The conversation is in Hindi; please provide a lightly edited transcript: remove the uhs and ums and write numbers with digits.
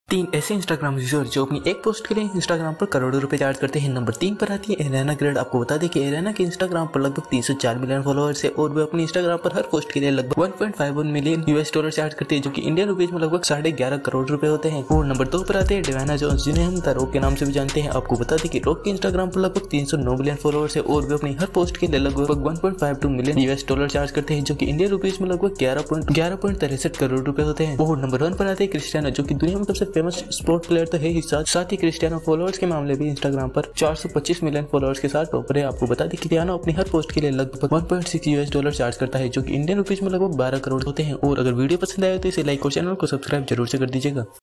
तीन ऐसे इंस्टाग्राम यूजर जो अपनी एक पोस्ट के लिए इंस्टाग्राम पर करोड़ों रुपए चार्ज करते हैं। नंबर 3 पर आती है एरियाना ग्रैंडे। आपको बता दें कि एरियाना के इंस्टाग्राम पर लगभग 304 मिलियन फॉलोअर्स है और वे अपनी इंस्टाग्राम पर हर पोस्ट के लिए लगभग 1.51 मिलियन US$ चार्ज करते हैं, जो कि इंडियन रुपीज में लगभग 11.5 करोड़ रुपए होते हैं। और नंबर 2 पर आते हैं डिवाना जोन्स, जिन्हें हम द रॉक के नाम से भी जानते हैं। आपको बता दें कि रॉक के इंस्टाग्राम पर लगभग 309 मिलियन फॉलोअर्स है और वे अपनी हर पोस्ट के लिए लगभग 1.52 मिलियन US$ चार्ज करते हैं, जो कि इंडियन रुपीज में लगभग 11.63 करोड़ रुपए होते हैं। और नंबर 1 पर आते हैं क्रिस्टियानो, जो कि दुनिया में सबसे फेमस स्पोर्ट प्लेयर तो है ही, साथ ही क्रिस्टियानो फॉलोअर्स के मामले भी इंस्टाग्राम पर 425 मिलियन फॉलोअर्स के साथ टॉपर है। आपको बता दें कि क्रिस्टियानो अपनी हर पोस्ट के लिए लगभग 1.6 US$ चार्ज करता है, जो कि इंडियन रुपीज में लगभग 12 करोड़ होते हैं। और अगर वीडियो पसंद आए तो इसे लाइक और चैनल को सब्सक्राइब जरूर से कर दीजिएगा।